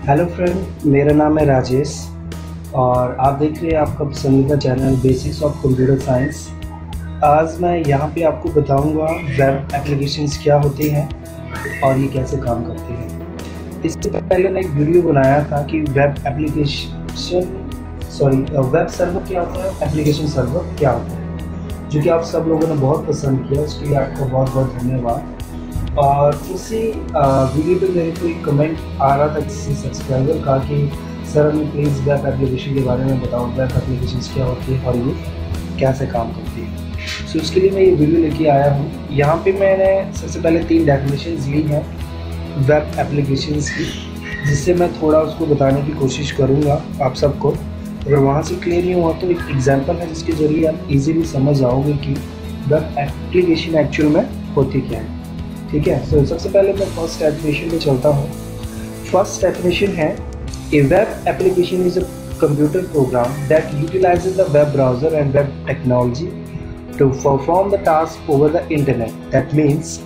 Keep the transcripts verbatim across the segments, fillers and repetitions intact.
Hello friend, मेरा नाम है राजेश और आप देख रहे हैं आपका पसंदीदा channel Basics of Computer Science. आज मैं यहाँ पे आपको बताऊँगा वेब एप्लीकेशंस क्या होती हैं और ये कैसे काम करती हैं। इससे पहले मैं एक वीडियो बनाया था कि web application sorry web server क्या होता है, एप्लीकेशन सर्वर क्या होता है, जो कि आप सब लोगों ने बहुत पसंद किया। उसके लिए आपका बहुत बहुत धन्यवाद। और उसी वीडियो पे मेरे को एक कमेंट आ रहा था किसी सब्सक्राइबर का कि सर हमें प्लीज़ वेब एप्लीकेशन के बारे में बताओ, वेब एप्लीकेशन क्या होती है और ये कैसे काम करती है। सो उसके लिए मैं ये वीडियो लेके आया हूँ। यहाँ पे मैंने सबसे पहले तीन डेफिनेशंस ली हैं वेब एप्लीकेशंस की, जिससे मैं थोड़ा उसको बताने की कोशिश करूँगा आप सबको। अगर वहाँ से क्लियर नहीं हुआ तो एक एग्जाम्पल है जिसके ज़रिए आप इजीली समझ जाओगे कि वेब एप्लीकेशन एक्चुअल में होती क्या है। ठीक है, सो so, सबसे पहले मैं फर्स्ट डेफिनेशन पे चलता हूँ। फर्स्ट डेफिनेशन है a web application is a computer program that utilizes the web browser and web technology to perform the task over the internet. That means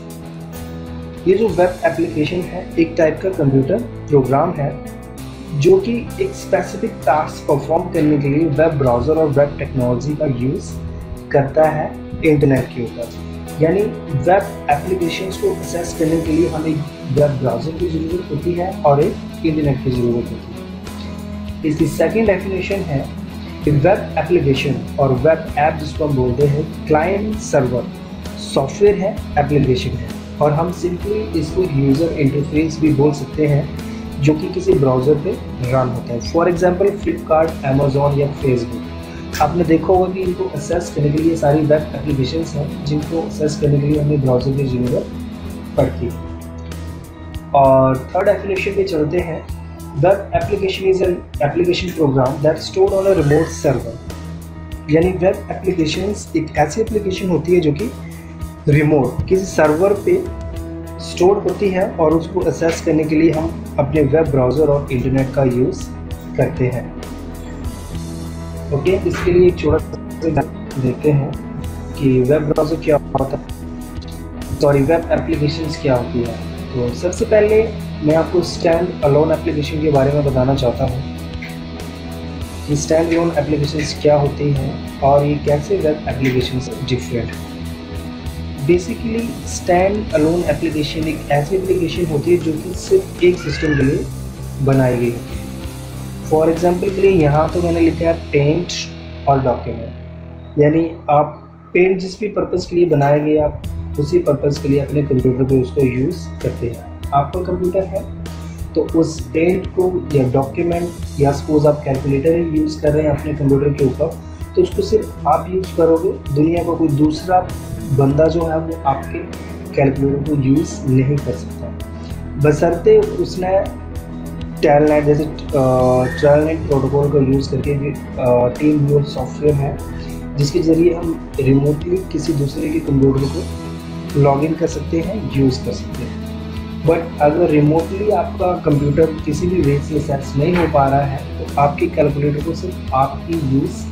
ये जो वेब एप्लीकेशन है एक टाइप का computer program है जो कि एक स्पेसिफिक टास्क परफॉर्म करने के लिए वेब ब्राउज़र और वेब टेक्नोलॉजी का यूज़ करता है इंटरनेट के ऊपर। यानी वेब एप्लीकेशंस को एक्सेस करने के लिए हमें वेब ब्राउज़र की ज़रूरत होती है और एक इंटरनेट की ज़रूरत होती है। इसकी सेकेंड डेफिनेशन है कि वेब एप्लीकेशन और वेब ऐप जिसको हम बोलते हैं क्लाइंट सर्वर सॉफ्टवेयर है, एप्लीकेशन है, और हम सिंपली इसको यूज़र इंटरफेस भी बोल सकते हैं जो कि किसी ब्राउज़र पे रन होता है। फॉर एग्जांपल फ्लिपकार्ट, अमेज़ॉन या फेसबुक। आपने देखा होगा कि इनको एक्सेस करने के लिए सारी वेब एप्लीकेशंस हैं जिनको एक्सेस करने के लिए हमें ब्राउज़र की ज़रूरत पड़ती है। और थर्ड डेफिनेशन पे चलते हैं। Web application is an application program that stored on a remote server. यानी वेब एप्लीकेशंस एक ऐसी एप्लीकेशन होती है जो कि रिमोट किसी सर्वर पे स्टोर होती है और उसको एक्सेस करने के लिए हम अपने वेब ब्राउज़र और इंटरनेट का यूज़ करते हैं। ओके okay, इसके लिए एक छोटा सा देखते हैं कि वेब ब्राउज़र क्या होता है, सॉरी वेब एप्लीकेशंस क्या होती है। तो सबसे पहले मैं आपको स्टैंड अलोन एप्लीकेशन के बारे में बताना चाहता हूँ कि स्टैंड अलोन एप्लीकेशंस क्या होती हैं और ये कैसे वेब एप्लीकेशन से डिफरेंट है। बेसिकली स्टैंड अलोन एप्लीकेशन एक ऐसी एप्लीकेशन होती है जो कि सिर्फ एक सिस्टम के लिए बनाई गई होती है। फॉर एग्जाम्पल के लिए यहाँ तो मैंने लिखा है पेंट और डॉक्यूमेंट। यानी आप पेंट जिस भी पर्पज़ के लिए बनाए गए आप उसी पर्पज़ के लिए अपने कंप्यूटर पे उसको यूज़ करते हैं। आपका कंप्यूटर है तो उस पेंट को या डॉक्यूमेंट या सपोज आप कैलकुलेटर ही यूज़ कर रहे हैं अपने कंप्यूटर के ऊपर, तो उसको सिर्फ आप यूज़ करोगे। दुनिया का कोई दूसरा बंदा जो है वो आपके कैलकुलेटर को यूज़ नहीं कर सकता, बशर्ते उसने टेलनेट जैसे टेलनेट प्रोटोकॉल का यूज़ करके भी टीम व्यूअर सॉफ्टवेयर है जिसके ज़रिए हम रिमोटली किसी दूसरे के कंप्यूटर को लॉगिन कर सकते हैं, यूज़ कर सकते हैं। बट अगर रिमोटली आपका कंप्यूटर किसी भी वे से एक्सेस नहीं हो पा रहा है तो आपके कैलकुलेटर को सिर्फ आप ही यूज़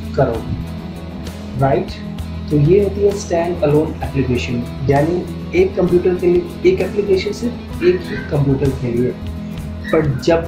करोगे, राइट। तो ये होती है स्टैंड अलोन एप्लीकेशन, यानी एक कंप्यूटर के लिए एक एप्लीकेशन सिर्फ एक ही कंप्यूटर के लिए। पर जब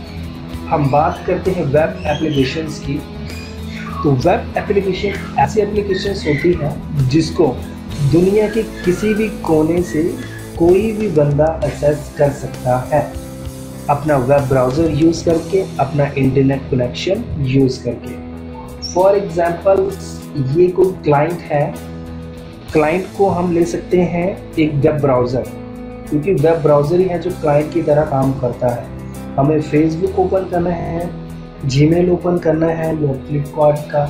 हम बात करते हैं वेब एप्लीकेशंस की, तो वेब एप्लीकेशन ऐसी एप्लीकेशंस होती हैं जिसको दुनिया के किसी भी कोने से कोई भी बंदा एक्सेस कर सकता है अपना वेब ब्राउज़र यूज़ करके, अपना इंटरनेट कनेक्शन यूज़ करके। फॉर एग्जांपल ये कोई क्लाइंट है, क्लाइंट को हम ले सकते हैं एक वेब ब्राउज़र, क्योंकि वेब ब्राउज़र ही है जो क्लाइंट की तरह काम करता है। हमें फेसबुक ओपन करना है, जीमेल ओपन करना है या फ्लिपकार्ट का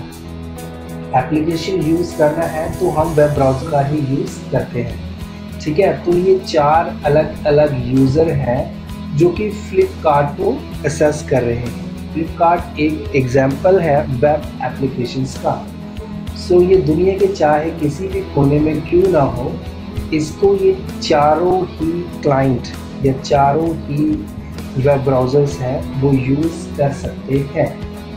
एप्लीकेशन यूज़ करना है तो हम वेब ब्राउज़र का ही यूज़ करते हैं। ठीक है, तो ये चार अलग अलग यूज़र हैं जो कि फ्लिपकार्ट को एक्सेस कर रहे हैं। फ्लिपकार्ट एक एग्जाम्पल है वेब एप्लीकेशंस का। सो ये दुनिया के चाहे किसी भी कोने में क्यों ना हो, इसको ये चारों ही क्लाइंट या चारों ही वेब ब्राउज़र्स हैं वो यूज़ कर सकते हैं।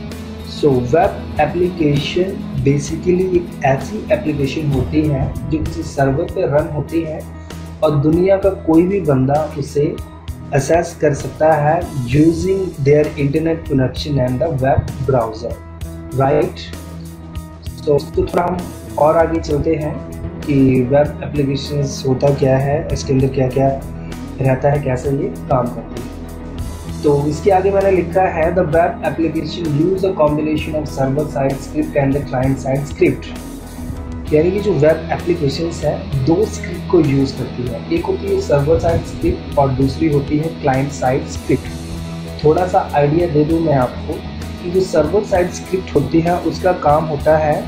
सो वेब एप्लीकेशन बेसिकली एक ऐसी एप्लीकेशन होती है जो किसी सर्वर पे रन होती है और दुनिया का कोई भी बंदा उसे असेस कर सकता है using their internet connection and the web browser, right. तो थोड़ा हम और आगे चलते हैं कि वेब एप्लीकेशंस होता क्या है, इसके अंदर क्या क्या रहता है, कैसे ये काम करती है। तो इसके आगे मैंने लिखा है the web application use a combination of server side script and the client side script. यानी कि जो वेब एप्लीकेशंस है दो स्क्रिप्ट को यूज़ करती है, एक होती है सर्वर साइड स्क्रिप्ट और दूसरी होती है क्लाइंट साइड स्क्रिप्ट। थोड़ा सा आइडिया दे दूं मैं आपको कि जो सर्वर साइड स्क्रिप्ट होती है उसका काम होता है,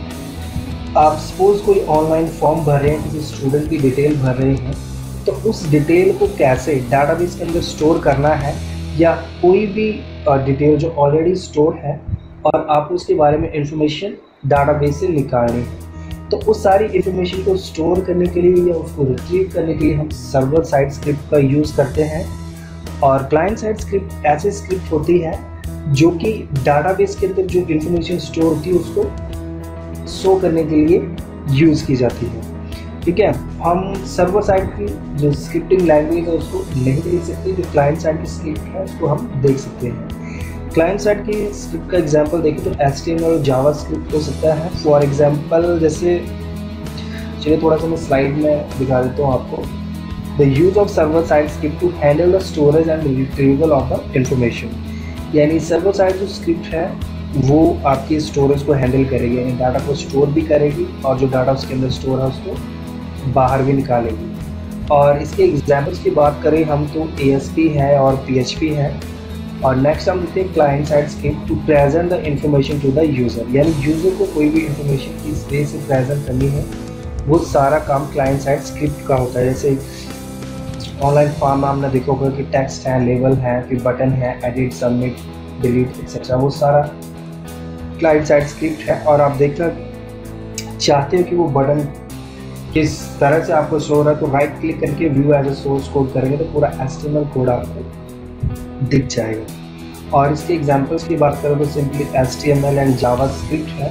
आप सपोज कोई ऑनलाइन फॉर्म भर रहे हैं, किसी स्टूडेंट की डिटेल भर रहे हैं, तो उस डिटेल को कैसे डाटाबेस के अंदर स्टोर करना है, या कोई भी डिटेल जो ऑलरेडी स्टोर है और आप उसके बारे में इंफॉर्मेशन डाटाबेस से निकालनी है, तो उस सारी इंफॉर्मेशन को स्टोर करने के लिए या उसको रिट्रीव करने के लिए हम सर्वर साइड स्क्रिप्ट का यूज़ करते हैं। और क्लाइंट साइड स्क्रिप्ट ऐसी स्क्रिप्ट होती है जो कि डाटाबेस के अंदर जो इंफॉर्मेशन स्टोर होती है उसको शो करने के लिए यूज़ की जाती है, ठीक है। हम सर्वर साइड की जो स्क्रिप्टिंग लैंग्वेज है उसको नहीं देख सकते, जो क्लाइंट साइड की स्क्रिप्ट है उसको हम देख सकते हैं। क्लाइंट साइड की स्क्रिप्ट का एग्जांपल देखें तो एच टी एम एल और जावा स्क्रिप्ट हो सकता है। फॉर एग्जांपल जैसे चलिए थोड़ा सा मैं स्लाइड में दिखा देता हूँ आपको। The use of server side script to handle the storage and retrieval of the information. यानी सर्वर साइड जो स्क्रिप्ट है वो आपकी स्टोरेज को हैंडल करेगी, यानी डाटा को स्टोर भी करेगी और जो डाटा उसके अंदर स्टोर है उसको बाहर भी निकालेगी। और इसके एग्जाम्पल्स की बात करें हम तो ए एस पी है और पी एच पी है। और नेक्स्ट हम देखते हैं client side script to present the information to the user. यानी यूज़र को कोई भी इंफॉर्मेशन किस वे से प्रेजेंट करनी है वो सारा काम क्लाइंट साइड स्क्रिप्ट का होता है। जैसे ऑनलाइन फॉर्म में हमने देखा होगा कि टेक्स्ट है, लेबल है, फिर बटन है, एडिट, सबमिट, डिलीट एक्सेट्रा, वो सारा क्लाइंट साइड स्क्रिप्ट है। और आप देखना चाहते हो कि वो बटन किस तरह से आपको शो हो रहा है तो राइट क्लिक करके view as a source code करेंगे तो पूरा H T M L code आपको दिख जाएगा। और इसके एग्जांपल्स की बात करें तो simply H T M L and JavaScript है।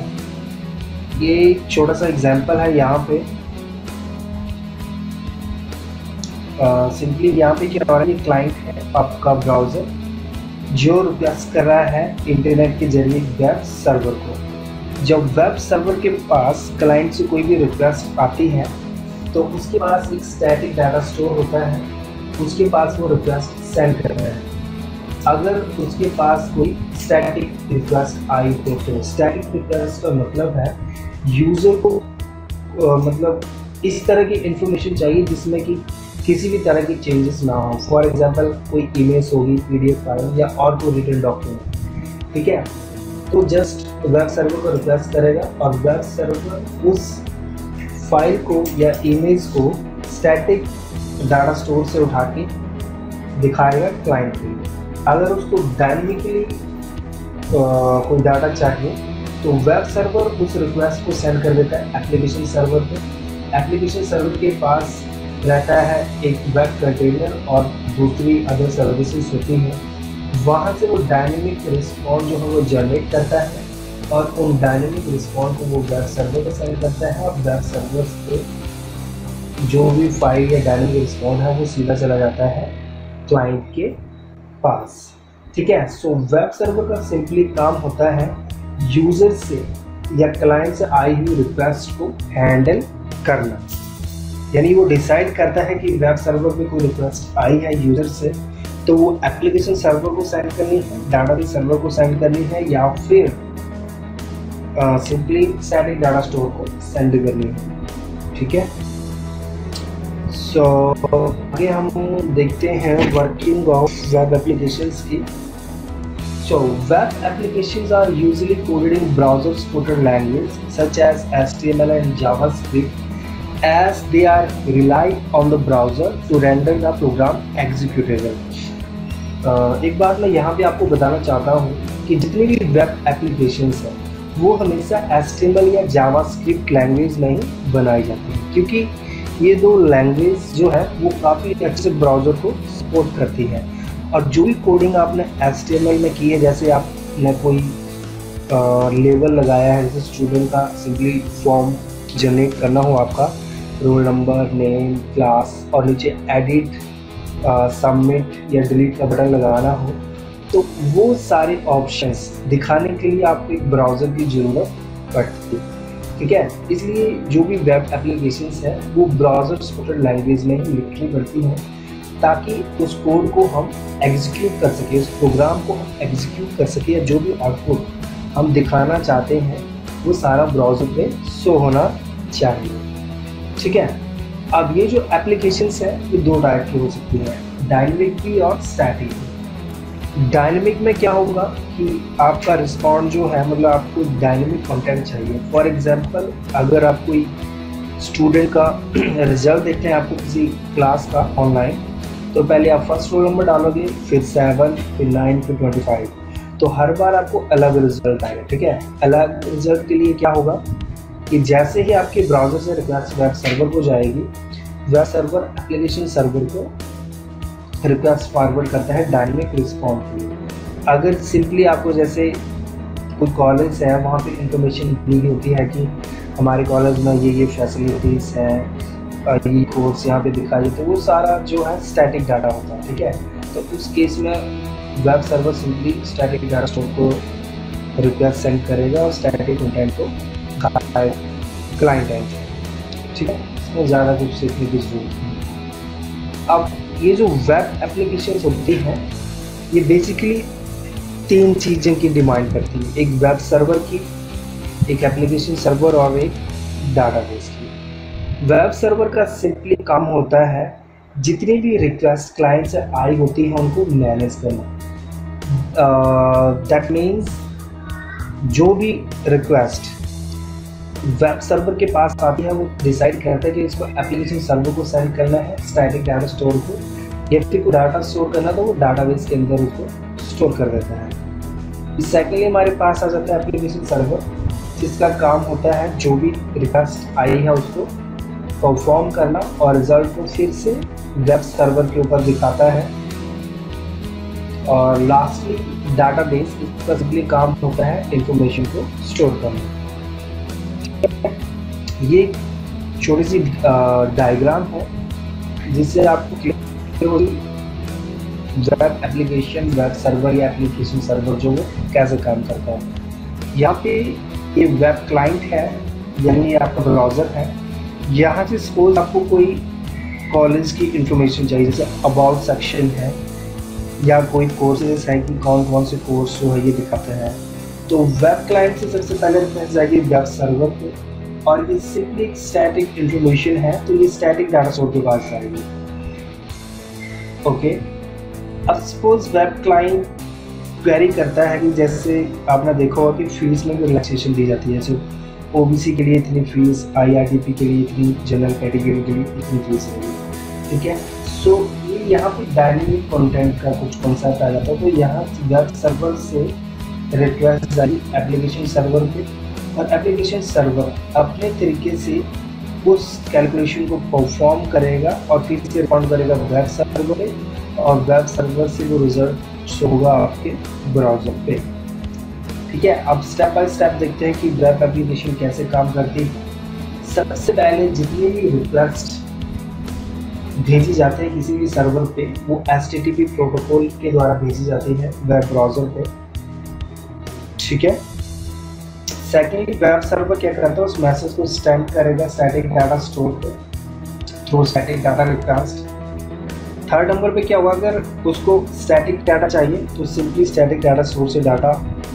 ये छोटा सा एग्जांपल है यहाँ पे। सिंपली uh, यहाँ पे क्या हो रहा है, ये क्लाइंट है आपका ब्राउज़र जो रिक्वेस्ट कर रहा है इंटरनेट के जरिए वेब सर्वर को। जब वेब सर्वर के पास क्लाइंट से कोई भी रिक्वेस्ट आती है तो उसके पास एक स्टैटिक डाटा स्टोर होता है, उसके पास वो रिक्वेस्ट सेंड कर रहा है। अगर उसके पास कोई स्टैटिक रिक्वेस्ट आई हो तो स्टैटिक रिक्वेस्ट का मतलब है यूज़र को आ, मतलब इस तरह की इंफॉर्मेशन चाहिए जिसमें कि किसी भी तरह की चेंजेस ना हो। फॉर एग्जांपल कोई इमेज होगी, पीडीएफ फाइल या और कोई रिटन डॉक्यूमेंट, ठीक है। तो जस्ट वेब सर्वर को रिक्वेस्ट करेगा और वेब सर्वर उस फाइल को या इमेज को स्टैटिक डाटा स्टोर से उठा के दिखाएगा क्लाइंट के लिए। अगर उसको डायनेमिकली कोई डाटा चाहिए तो वेब सर्वर उस रिक्वेस्ट को सेंड कर देता है एप्लीकेशन सर्वर पे। एप्लीकेशन सर्वर के पास रहता है एक वेब कंटेनर और दूसरी अदर सर्विसेज होती हैं, वहाँ से वो डायनेमिक रिस्पॉन्स जो है वो जनरेट करता है और उन डायनेमिक रिस्पॉन्स को वो वेब सर्वर पर सेंड करता है और वेब सर्वर पे जो भी फाइल या डायनेमिक रिस्पॉन्स है वो सीधा चला जाता है क्लाइंट के पास, ठीक है। सो वेब सर्वर का सिंपली काम होता है यूज़र से या क्लाइंट से आई हुई रिक्वेस्ट को हैंडल करना। यानी वो डिसाइड करता है कि वेब सर्वर पे कोई रिक्वेस्ट आई है यूज़र से तो वो एप्लीकेशन सर्वर को सेंड करनी है, डाटाबेस सर्वर को सेंड करनी है, या फिर सिंपली स्टैटिक डाटा स्टोर को सेंड करनी है, ठीक है। सो so, आगे हम देखते हैं वर्किंग ऑफ वेब एप्लीकेशंस की। So web applications are usually coded in browser-supported language such as H T M L and JavaScript, as they are rely on the browser to render the program executable. uh, एक बात मैं यहाँ पे आपको बताना चाहता हूँ कि जितनी भी वेब एप्लीकेशंस हैं वो हमेशा H T M L या JavaScript लैंग्वेज में ही बनाई जाती है, क्योंकि ये दो लैंग्वेज जो है वो काफ़ी अच्छे से ब्राउज़र को सपोर्ट करती है। और जो भी कोडिंग आपने एच टी एम एल में की है, जैसे आपने कोई लेबल लगाया है, जैसे स्टूडेंट का सिंपली फॉर्म जनरेट करना हो, आपका रोल नंबर, नेम, क्लास और नीचे एडिट सबमिट या डिलीट का बटन लगाना हो, तो वो सारे ऑप्शंस दिखाने के लिए आपको एक ब्राउज़र की ज़रूरत पड़ती है। ठीक है, इसलिए जो भी वेब एप्लीकेशंस है वो ब्राउज़र सपोर्टेड लैंग्वेज में ही लिखनी पड़ती है, ताकि उस कोड को हम एग्जीक्यूट कर सकें, उस प्रोग्राम को हम एग्जीक्यूट कर सकें, या जो भी आउटपुट हम दिखाना चाहते हैं वो सारा ब्राउज़र पे शो होना चाहिए। ठीक है, अब ये जो एप्लीकेशंस है ये दो टाइप की हो सकती हैं, डायनेमिक भी और स्टैटिक भी। डायनेमिक में क्या होगा कि आपका रिस्पॉन्ड जो है, मतलब आपको डायनेमिक कंटेंट चाहिए। फॉर एग्जांपल, अगर आप कोई स्टूडेंट का रिजल्ट देखते हैं आपको किसी क्लास का ऑनलाइन, तो पहले आप फर्स्ट रोल नंबर डालोगे, फिर सेवन, फिर नाइन, फिर ट्वेंटी फाइव, तो हर बार आपको अलग रिजल्ट आएगा। ठीक है, अलग रिजल्ट के लिए क्या होगा कि जैसे ही आपके ब्राउज़र से रिक्वेस्ट वेब सर्वर को जाएगी, वेब सर्वर एप्लीकेशन सर्वर को रिक्वेस्ट फॉरवर्ड करता है डायनेमिक रिस्पॉन्ड के लिए। अगर सिंपली आपको, जैसे कोई कॉलेज है वहाँ पे इंफॉर्मेशन दी होती है कि हमारे कॉलेज में ये ये फैसिलिटीज़ हैं, ये कोर्स यहाँ पे दिखाई, तो वो सारा जो है स्टैटिक डाटा होता है। ठीक है, तो उस केस में web server simply static data store को रिक्वेस्ट सेंड करेगा और स्टैटिक कंटेंट को क्लाइंट एंड। ठीक है, इसमें ज़्यादा कुछ सीखने की जरूरत नहीं। अब ये जो वेब एप्लीकेशन होती हैं ये बेसिकली तीन चीज़ें की डिमांड करती है, एक वेब सर्वर की, एक एप्लीकेशन सर्वर और एक डाटाबेस की। वेब सर्वर का सिंपली काम होता है जितनी भी रिक्वेस्ट क्लाइंट से आई होती है उनको मैनेज करना। दैट मीन्स जो भी रिक्वेस्ट वेब सर्वर के पास आती है वो डिसाइड करता है कि इसको एप्लीकेशन सर्वर को सेंड करना है स्टैटिक डाटा स्टोर को, या फिर को डाटा स्टोर करना तो वो डाटाबेस के अंदर उसको स्टोर कर देता है। सेकेंडली हमारे पास आ जाता है एप्लीकेशन सर्वर, जिसका काम होता है जो भी रिक्वेस्ट आई है उसको परफॉर्म करना और रिजल्ट को फिर से वेब सर्वर के ऊपर दिखाता है। और लास्टली डाटाबेस, इसका सिंपली काम होता है इंफॉर्मेशन को स्टोर करना। ये छोटी सी डायग्राम है जिससे आपको क्लियर होगी वेब एप्लीकेशन, वेब सर्वर या एप्लीकेशन सर्वर जो वो कैसे काम करता है। यहाँ पे ये वेब क्लाइंट है, यानी ये आपका ब्राउज़र है। यहाँ से सपोज आपको कोई कॉलेज की इंफॉर्मेशन चाहिए, जैसे अबाउट सेक्शन है या कोई कोर्सेज है कि कौन कौन से कोर्स जो है ये दिखाते हैं, तो वेब क्लाइंट से सबसे पहले रिक्वेस्ट जाएगी वेब सर्वर पे, और ये सिंपली एक स्टैटिक इंफॉर्मेशन है तो ये स्टैटिक डाटा स्टोर के पास जाएगी। ओके, अब सपोज वेब क्लाइंट क्वेरी करता है कि जैसे आपने देखा होगा कि फीस में भी रिलैक्सेशन दी जाती है, जैसे ओबीसी के लिए इतनी फीस, आईआरटीपी के लिए इतनी, जनरल कैटेगरी के लिए इतनी फीस रहेगी। ठीक है, सो ये यहाँ पे डायनेमिक कंटेंट का कुछ कॉन्सेप्ट आ जाता है। तो यहाँ वेब सर्वर से रिक्वेस्ट जारी एप्लीकेशन सर्वर पे, और एप्लीकेशन सर्वर अपने तरीके से उस कैलकुलेशन को परफॉर्म करेगा और फिर से रिस्पॉन्ड करेगा वेब सर्वर पे, और वेब सर्वर से वो रिजल्ट शो होगा आपके ब्राउज़र पे। ठीक है, अब स्टेप बाय स्टेप देखते हैं कि वेब एप्लीकेशन कैसे काम करती है। सबसे पहले जितनी भी रिक्वेस्ट भेजी जाते हैं किसी भी सर्वर पे, वो H T T P protocol के द्वारा भेजी जाती है वेब ब्राउज़र पे। ठीक है, सेकेंडली वेब सर्वर क्या करता है, उस मैसेज को स्टैंड करेगा स्टैटिक डाटा स्टोर पे through static data request. Third number पे क्या हुआ, अगर उसको स्टैटिक डाटा चाहिए तो सिंपली स्टैटिक डाटा स्टोर से डाटा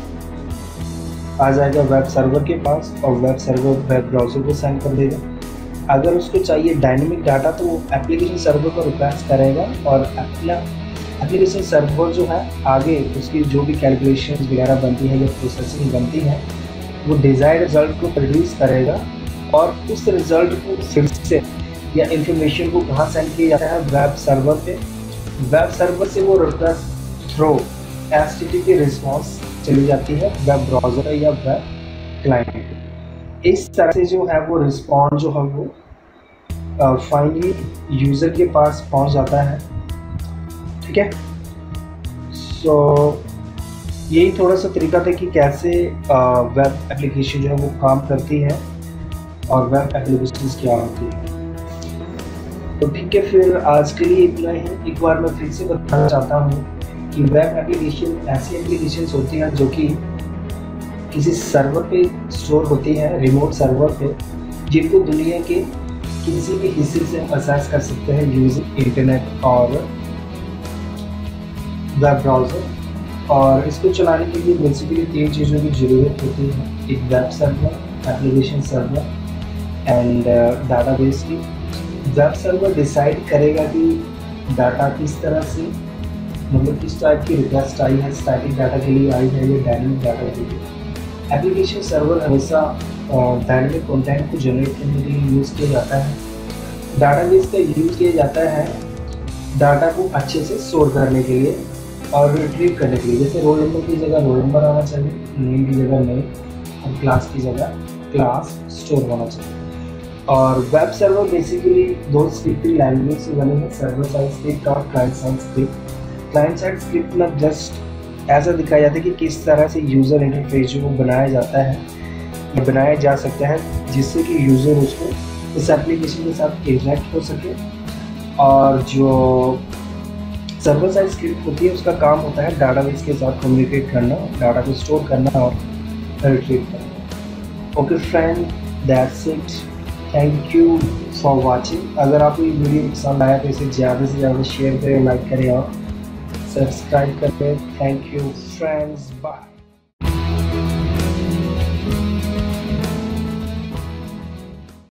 आ जाएगा वेब सर्वर के पास, और वेब सर्वर वेब ब्राउज़र को सेंड कर देगा। अगर उसको चाहिए डायनेमिक डाटा तो वो एप्लीकेशन सर्वर को रिक्वेस्ट करेगा, और अपना एप्लीकेशन सर्वर जो है आगे उसकी जो भी कैलकुलेशन वगैरह बनती है या प्रोसेसिंग बनती है वो डिज़ायर्ड रिजल्ट को प्रोड्यूस करेगा, और उस रिजल्ट को फिर से या इंफॉर्मेशन को कहाँ सेंड किया जाता है, वेब सर्वर पे। वेब सर्वर से वो request through H T T P response चली जाती है वेब ब्राउज़र या वेब क्लाइंट। इस तरह से जो है वो रिस्पॉन्ड जो है वो फाइनली यूज़र के पास पहुंच जाता है। ठीक है, सो so, यही थोड़ा सा तरीका था कि कैसे वेब एप्लीकेशन जो है वो काम करती है और वेब एप्लीकेशंस क्या होती है। तो ठीक है, फिर आज के लिए इतना ही। एक बार मैं फिर से बताना चाहता हूँ कि वेब एप्लीकेशन ऐसी एप्लीकेशंस होती हैं जो कि किसी सर्वर पे स्टोर होती है, रिमोट सर्वर पे, जिनको दुनिया के किसी भी हिस्से से एक्सेस कर सकते हैं यूजिंग इंटरनेट और वेब ब्राउज़र। और इसको चलाने के लिए बेसिकली तीन चीज़ों की ज़रूरत होती है, एक web server, application server and database की। वेब सर्वर डिसाइड करेगा कि डाटा किस तरह से, मतलब किस टाइप की रिक्वेस्ट आई है, स्टैटिक डाटा के लिए आई है या डायनेमिक डाटा के लिए। एप्लीकेशन सर्वर हमेशा डायनेमिक कंटेंट को जनरेट करने के लिए यूज़ किया जाता है। डाटाबेस का यूज़ किया जाता है डाटा को अच्छे से स्टोर करने के लिए और रिट्रीव करने के लिए। जैसे रोल नंबर की जगह रोल नंबर आना चाहिए, नेम की जगह नेम और क्लास की जगह क्लास स्टोर होना चाहिए। और वेब सर्वर बेसिकली दो स्क्रिप्टिंग लैंग्वेज से बने हैं, सर्वर साइड स्क्रिप्ट और client side script. Client side script में जस्ट ऐसा दिखाया जाता है कि किस तरह से यूज़र इंटरफेस जो बनाया जाता है या बनाया जा सकता है, जिससे कि यूज़र उसको इस एप्लीकेशन के साथ इंटरेक्ट हो सके। और जो सर्वर साइड स्क्रिप्ट होती है उसका काम होता है डाटाबेस के साथ कम्युनिकेट करना, डाटा को स्टोर करना और रिट्रीव करना। Okay friend, that's it. Thank you for watching. अगर आपको ये वीडियो पसंद आया तो इसे ज़्यादा से ज़्यादा शेयर करें, लाइक करें और सब्सक्राइब करें। Thank you friends, bye.